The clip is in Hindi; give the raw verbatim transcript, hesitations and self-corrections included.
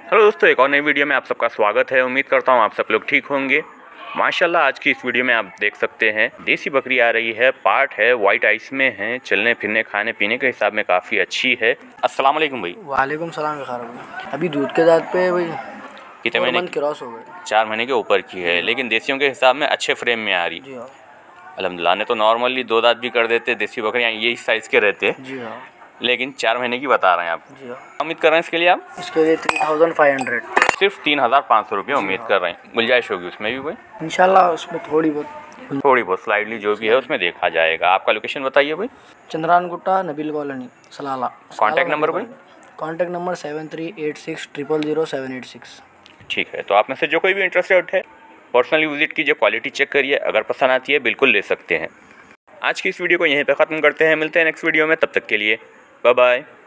हेलो दोस्तों, एक और नई वीडियो में आप सबका स्वागत है। उम्मीद करता हूँ आप सब लोग ठीक होंगे। माशाल्लाह आज की इस वीडियो में आप देख सकते हैं देसी बकरी आ रही है, पार्ट है, वाइट आइस में है, चलने फिरने खाने पीने के हिसाब में काफ़ी अच्छी है। अस्सलाम वालेकुम भाई। वालेकुम सलाम। अभी दूध के दांत पे भाई कितने महीने क्रॉस हो गए? चार महीने के ऊपर की है, लेकिन देसियों के हिसाब में अच्छे फ्रेम में आ रही जी हाँ। अल्हम्दुलिल्लाह। ने तो नॉर्मली दो दांत भी कर देते देसी बकरियाँ, ये इस साइज़ के रहते, जी हाँ, लेकिन चार महीने की बता रहे हैं आप। जी हाँ। उम्मीद कर रहे हैं इसके लिए आप इसके लिए थ्री थाउजेंड फाइव हंड्रेड सिर्फ तीन हज़ार पाँच सौ रुपये उम्मीद कर रहे हैं। गुंजाइश होगी उसमें भी कोई? इंशाल्लाह उसमें थोड़ी बहुत थोड़ी बहुत स्लाइडली जो भी है उसमें देखा जाएगा। आपका लोकेशन बताइए भाई। Chandran Gutta, Nabeel colony, Salala. Contact number भाई? Contact number seven three eight six triple zero seven eight six. ठीक है, तो आप में से जो कोई भी इंटरेस्टेड है पर्सनली विजिट कीजिए, क्वालिटी चेक करिए, अगर पसंद आती है बिल्कुल ले सकते हैं। आज की इस वीडियो को यहीं पे ख़त्म करते हैं, मिलते हैं नेक्स्ट वीडियो में, तब तक के लिए बाय बाय।